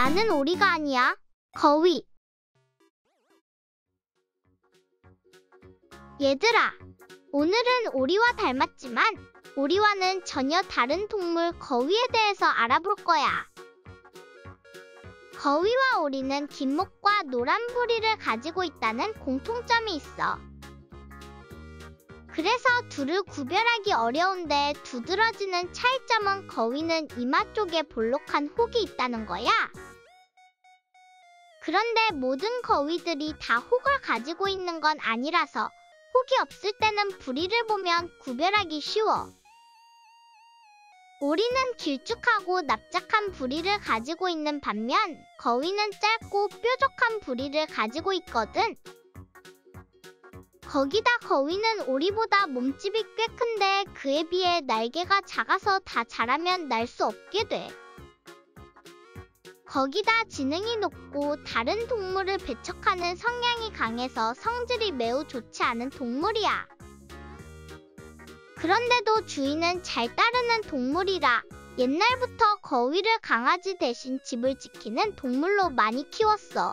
나는 오리가 아니야. 거위. 얘들아, 오늘은 오리와 닮았지만 오리와는 전혀 다른 동물 거위에 대해서 알아볼 거야. 거위와 오리는 긴 목과 노란 부리를 가지고 있다는 공통점이 있어. 그래서 둘을 구별하기 어려운데 두드러지는 차이점은 거위는 이마 쪽에 볼록한 혹이 있다는 거야. 그런데 모든 거위들이 다 혹을 가지고 있는 건 아니라서 혹이 없을 때는 부리를 보면 구별하기 쉬워. 오리는 길쭉하고 납작한 부리를 가지고 있는 반면 거위는 짧고 뾰족한 부리를 가지고 있거든. 거기다 거위는 오리보다 몸집이 꽤 큰데 그에 비해 날개가 작아서 다 자라면 날 수 없게 돼. 거기다 지능이 높고 다른 동물을 배척하는 성향이 강해서 성질이 매우 좋지 않은 동물이야. 그런데도 주인은 잘 따르는 동물이라 옛날부터 거위를 강아지 대신 집을 지키는 동물로 많이 키웠어.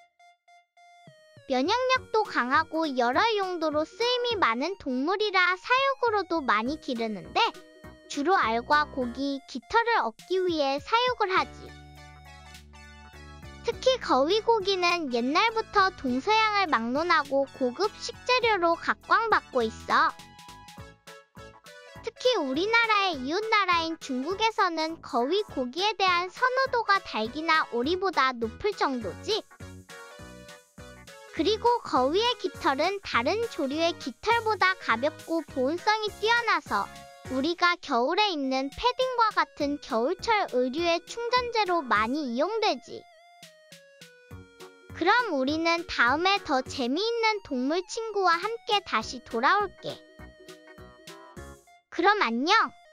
면역력도 강하고 여러 용도로 쓰임이 많은 동물이라 사육으로도 많이 기르는데 주로 알과 고기, 깃털을 얻기 위해 사육을 하지. 특히 거위 고기는 옛날부터 동서양을 막론하고 고급 식재료로 각광받고 있어. 특히 우리나라의 이웃나라인 중국에서는 거위 고기에 대한 선호도가 닭이나 오리보다 높을 정도지. 그리고 거위의 깃털은 다른 조류의 깃털보다 가볍고 보온성이 뛰어나서 우리가 겨울에 입는 패딩과 같은 겨울철 의류의 충전재로 많이 이용되지. 그럼 우리는 다음에 더 재미있는 동물 친구와 함께 다시 돌아올게. 그럼 안녕!